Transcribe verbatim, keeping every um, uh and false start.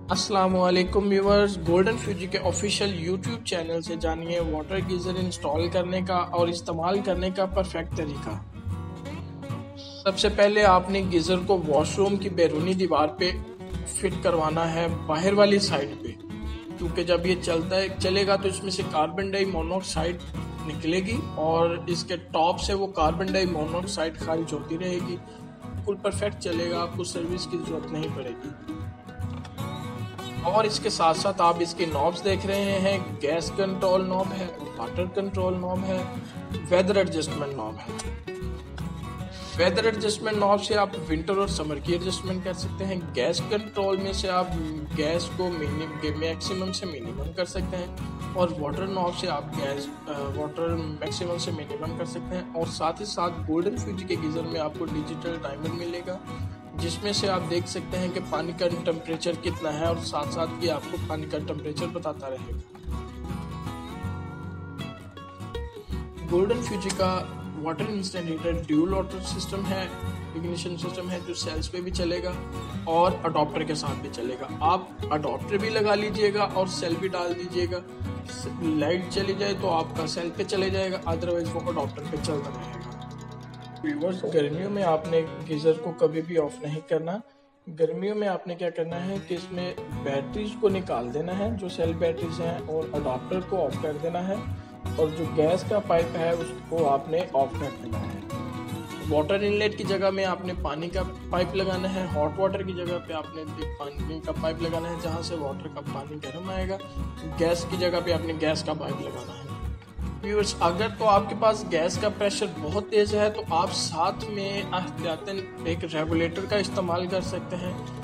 अस्सलामुअलैकुम viewers, Golden Fuji के official YouTube channel से जानिए वाटर गीज़र इंस्टॉल करने का और इस्तेमाल करने का परफेक्ट तरीका। सबसे पहले आपने गीज़र को वॉशरूम की बैरूनी दीवार पे फिट करवाना है, बाहर वाली साइड पे, क्योंकि जब ये चलता है चलेगा तो इसमें से कार्बन डाई मोनोऑक्साइड निकलेगी और इसके टॉप से वो कार्बन डाई मोनोऑक्साइड खारिज होती रहेगी। बिल्कुल परफेक्ट चलेगा, आपको सर्विस की ज़रूरत नहीं पड़ेगी। और इसके साथ साथ आप इसके नॉब्स देख रहे हैं, गैस कंट्रोल नॉब है, वाटर कंट्रोल नॉब है, वेदर एडजस्टमेंट नॉब है। वेदर एडजस्टमेंट नॉब से आप विंटर और समर की एडजस्टमेंट कर सकते हैं। गैस कंट्रोल में से आप गैस को मिनिमम मैक्सिमम से मिनिमम कर सकते हैं और वाटर नॉब से आप गैस वाटर मैक्सिमम से मिनिमम कर सकते हैं। और साथ ही साथ गोल्डन फ्यूजी के गीज़र में आपको डिजिटल टाइमर मिलेगा, जिसमें से आप देख सकते हैं कि पानी का टेम्परेचर कितना है और साथ साथ ये आपको पानी का टेम्परेचर बताता रहेगा। गोल्डन फ्यूजी का water instant heater dual water system है, इग्निशन सिस्टम है जो सेल्स पे भी चलेगा और अडॉप्टर के साथ भी चलेगा। आप अडॉप्टर भी लगा लीजिएगा और सेल भी डाल दीजिएगा। लाइट चली जाए तो आपका सेल पे चले जाएगा, अदरवाइज वो अडॉप्टर पे चलता रहेगा। व्यूअर्स, गर्मियों में आपने गीज़र को कभी भी ऑफ नहीं करना। गर्मियों में आपने क्या करना है कि इसमें बैटरीज को निकाल देना है, जो सेल बैटरीज हैं, और अडॉप्टर को ऑफ कर देना है और जो गैस का पाइप है उसको आपने ऑफ कर देना है। वाटर इनलेट की जगह में आपने पानी का पाइप लगाना है, हॉट वाटर की जगह पे आपने पानी का पाइप लगाना है जहाँ से वाटर का पानी गर्म आएगा। गैस की जगह पे आपने गैस का पाइप लगाना है। व्यूअर्स, अगर तो आपके पास गैस का प्रेशर बहुत तेज़ है तो आप साथ में एहतियातन एक रेगुलेटर का इस्तेमाल कर सकते हैं।